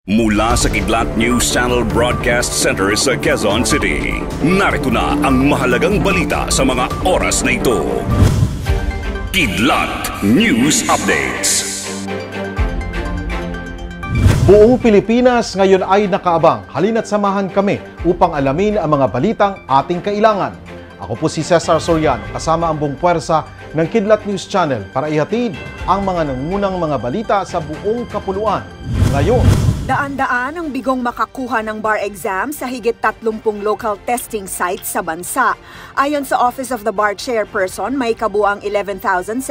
Mula sa Kidlat News Channel Broadcast Center sa Quezon City, narito na ang mahalagang balita sa mga oras na ito. Kidlat News Updates. Buong Pilipinas ngayon ay nakaabang. Halina't samahan kami upang alamin ang mga balitang ating kailangan. Ako po si Cesar Soriano, kasama ang buong puwersa ng Kidlat News Channel para ihatid ang mga nangungunang mga balita sa buong kapuluan. Ngayon, daan-daan ang bigong makakuha ng bar exam sa higit 30 local testing sites sa bansa. Ayon sa Office of the Bar Chairperson, may kabuang 11,790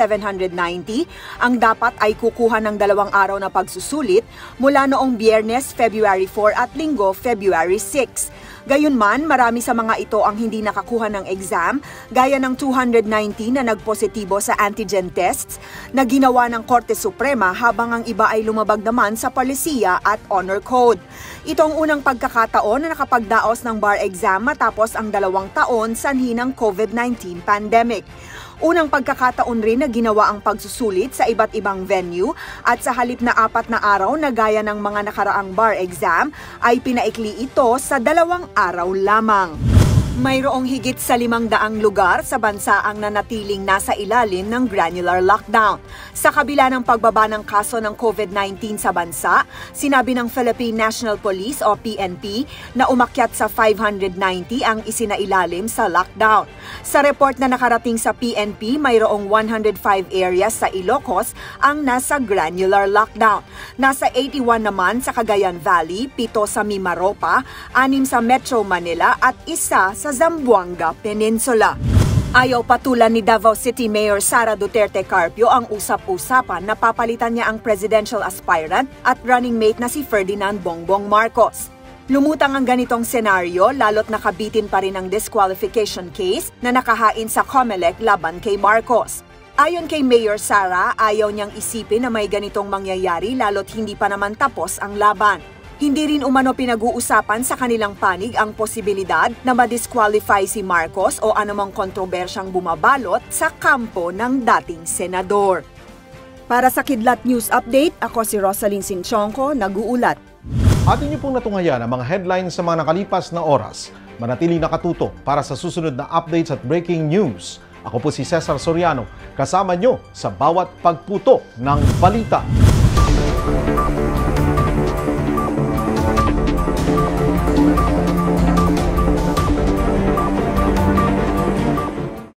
ang dapat ay kukuha ng 2 araw na pagsusulit mula noong Biyernes, February 4 at Linggo, February 6. Gayunman, marami sa mga ito ang hindi nakakuha ng exam, gaya ng 290 na nagpositibo sa antigen tests na ginawa ng Korte Suprema habang ang iba ay lumabag naman sa palisiya at honor code. Ito ang unang pagkakataon na nakapagdaos ng bar exam matapos ang 2 taon sanhi ng COVID-19 pandemic. Unang pagkakataon rin na ginawa ang pagsusulit sa iba't ibang venue at sa halip na 4 na araw na gaya ng mga nakaraang bar exam ay pinaikli ito sa 2 araw lamang. Mayroong higit sa 500 lugar sa bansa ang nanatiling nasa ilalim ng granular lockdown. Sa kabila ng pagbaba ng kaso ng COVID-19 sa bansa, sinabi ng Philippine National Police o PNP na umakyat sa 590 ang isinailalim sa lockdown. Sa report na nakarating sa PNP, mayroong 105 areas sa Ilocos ang nasa granular lockdown. Nasa 81 naman sa Cagayan Valley, 7 sa Mimaropa, 6 sa Metro Manila at 1 sa Zamboanga Peninsula. Ayaw patulan ni Davao City Mayor Sara Duterte Carpio ang usap-usapan na papalitan niya ang presidential aspirant at running mate na si Ferdinand Bongbong Marcos. Lumutang ang ganitong senaryo lalo't nakabitin pa rin ang disqualification case na nakahain sa COMELEC laban kay Marcos. Ayon kay Mayor Sara, ayaw niyang isipin na may ganitong mangyayari lalo't hindi pa naman tapos ang laban. Hindi rin umano pinag-uusapan sa kanilang panig ang posibilidad na ma-disqualify si Marcos o anumang kontrobersyang bumabalot sa kampo ng dating senador. Para sa Kidlat News Update, ako si Rosalyn Sinchonco, nag-uulat. atin niyo pong natungayan ang mga headlines sa mga nakalipas na oras. Manatiling nakatuto para sa susunod na updates at breaking news. Ako po si Cesar Soriano, kasama niyo sa bawat pagputo ng balita.